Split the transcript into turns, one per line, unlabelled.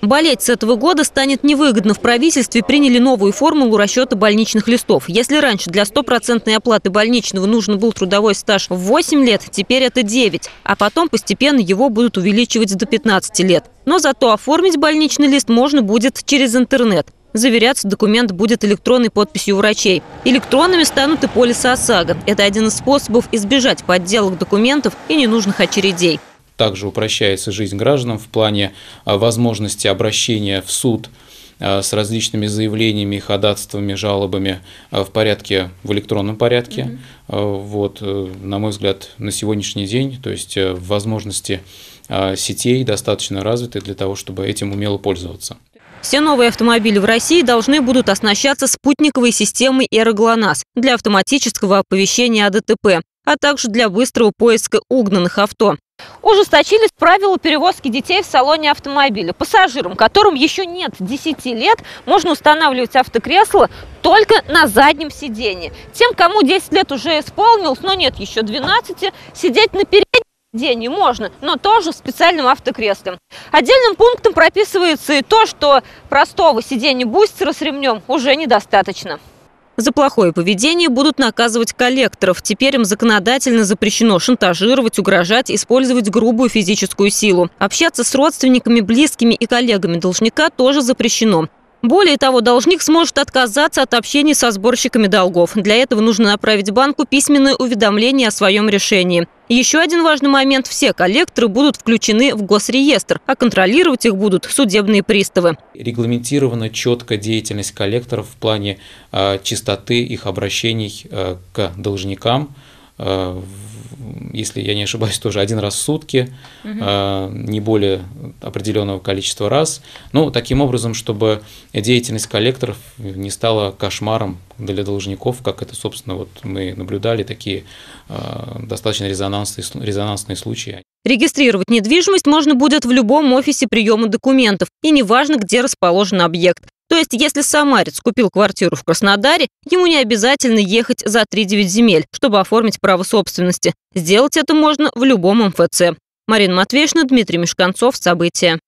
Болеть с этого года станет невыгодно. В правительстве приняли новую формулу расчета больничных листов. Если раньше для стопроцентной оплаты больничного нужен был трудовой стаж в 8 лет, теперь это 9. А потом постепенно его будут увеличивать до 15 лет. Но зато оформить больничный лист можно будет через интернет. Заверяться документ будет электронной подписью врачей. Электронными станут и полисы ОСАГО. Это один из способов избежать подделок документов и ненужных очередей.
Также упрощается жизнь гражданам в плане возможности обращения в суд с различными заявлениями, ходатайствами, жалобами в электронном порядке. Вот, на мой взгляд, на сегодняшний день, то есть возможности сетей достаточно развиты для того, чтобы этим умело пользоваться.
Все новые автомобили в России должны будут оснащаться спутниковой системой ЭРО-ГЛОНАСС для автоматического оповещения о ДТП, а также для быстрого поиска угнанных авто. Ужесточились правила перевозки детей в салоне автомобиля. Пассажирам, которым еще нет 10 лет, можно устанавливать автокресло только на заднем сиденье. Тем, кому 10 лет уже исполнилось, но нет еще 12, сидеть на переднем сиденье можно, но тоже в специальном автокресле. Отдельным пунктом прописывается и то, что простого сиденья бустера с ремнем уже недостаточно. За плохое поведение будут наказывать коллекторов. Теперь им законодательно запрещено шантажировать, угрожать, использовать грубую физическую силу. Общаться с родственниками, близкими и коллегами должника тоже запрещено. Более того, должник сможет отказаться от общения со сборщиками долгов. Для этого нужно направить банку письменное уведомление о своем решении. Еще один важный момент – все коллекторы будут включены в госреестр, а контролировать их будут судебные приставы.
Регламентирована четко деятельность коллекторов в плане чистоты их обращений к должникам. Если я не ошибаюсь, тоже один раз в сутки, не более определенного количества раз. Ну, таким образом, чтобы деятельность коллекторов не стала кошмаром для должников, как это, собственно, вот мы наблюдали, такие достаточно резонансные случаи.
Регистрировать недвижимость можно будет в любом офисе приема документов, и неважно, где расположен объект. То есть, если самарец купил квартиру в Краснодаре, ему не обязательно ехать за 3-9 земель, чтобы оформить право собственности. Сделать это можно в любом МФЦ. Марина Матвеевна, Дмитрий Мешканцов. События.